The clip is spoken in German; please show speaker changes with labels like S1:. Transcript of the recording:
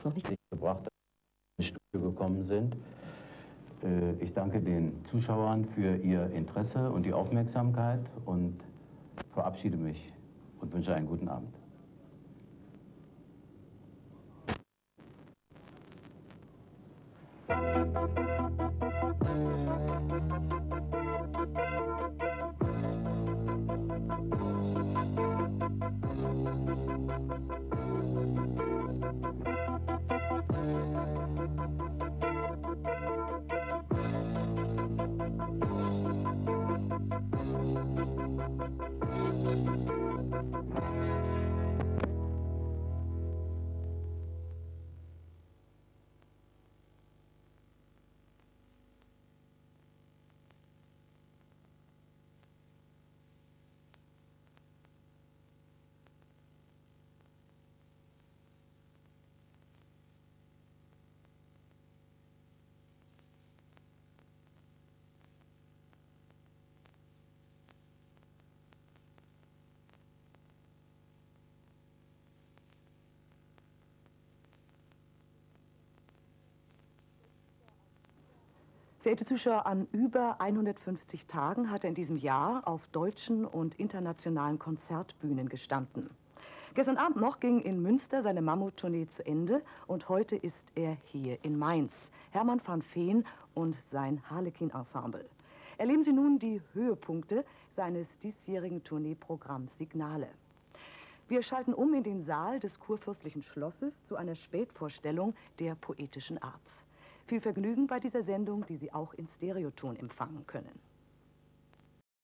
S1: noch nicht gebracht, dass Sie ins Studio gekommen sind. Ich danke den Zuschauern für ihr Interesse und die Aufmerksamkeit und verabschiede mich und wünsche einen guten Abend.
S2: Verehrte Zuschauer, an über 150 Tagen hat er in diesem Jahr auf deutschen und internationalen Konzertbühnen gestanden. Gestern Abend noch ging in Münster seine Mammuttournee zu Ende und heute ist er hier in Mainz. Hermann van Veen und sein Harlekin-Ensemble. Erleben Sie nun die Höhepunkte seines diesjährigen Tourneeprogramms Signale. Wir schalten um in den Saal des Kurfürstlichen Schlosses zu einer Spätvorstellung der poetischen Art. Viel Vergnügen bei dieser Sendung, die Sie auch in Stereoton empfangen können.